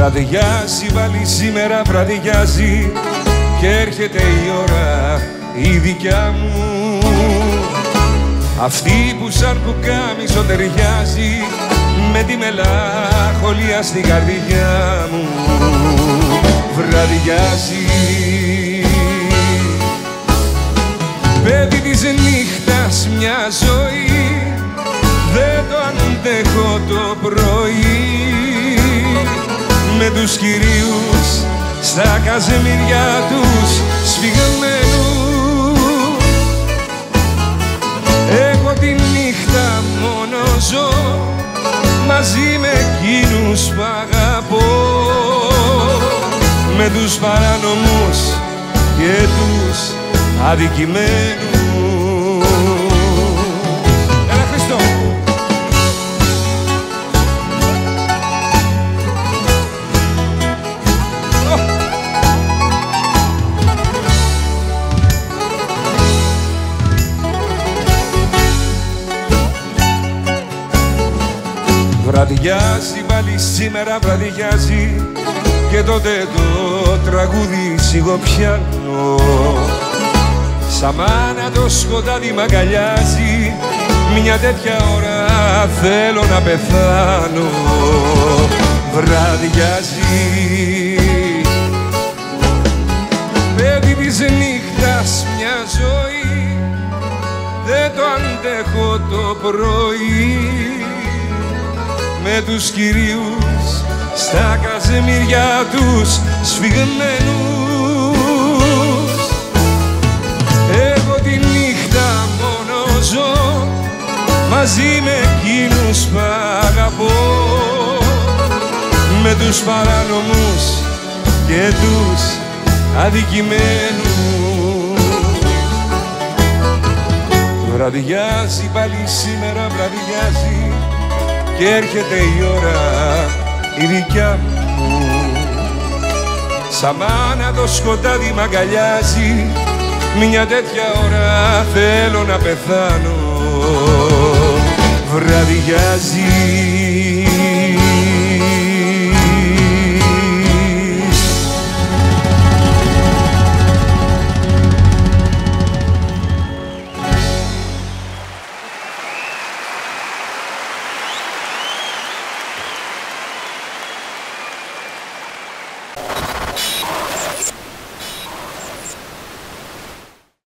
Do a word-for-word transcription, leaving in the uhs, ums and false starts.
Βραδιάζει πάλι σήμερα, βραδιάζει και έρχεται η ώρα η δικιά μου, αυτή που σαν πουκάμισο ταιριάζει με τη μελαγχολία στην καρδιά μου. Βραδιάζει, παιδί της νύχτας μια ζωή, δεν το αντέχω το πρωί, με τους κυρίους στα καζεμιριά τους σφιγμένους. Εγώ τη νύχτα μόνο ζω μαζί με εκείνους που αγαπώ, με τους παράνομους και τους αδικημένους. Έλα Χριστό! Βραδιάζει πάλι σήμερα, βραδιάζει και τότε το τραγούδι σιγοπιάνω. Σαν μάνα το σκοτάδι μ' αγκαλιάζει, μια τέτοια ώρα θέλω να πεθάνω. Βραδιάζει, παιδί της νύχτας μια ζωή, δεν το αντέχω το πρωί, με τους κυρίους στα καζεμιριά τους σφιγμένους. Εγώ τη νύχτα μόνο ζω μαζί με εκείνους που αγαπώ, με τους παράνομους και τους αδικημένους. Βραδιάζει πάλι σήμερα, βραδιάζει και έρχεται η ώρα η δικιά μου, σαν μάνα το σκοτάδι μ' αγκαλιάζει, μια τέτοια ώρα θέλω να πεθάνω. Βραδιάζει,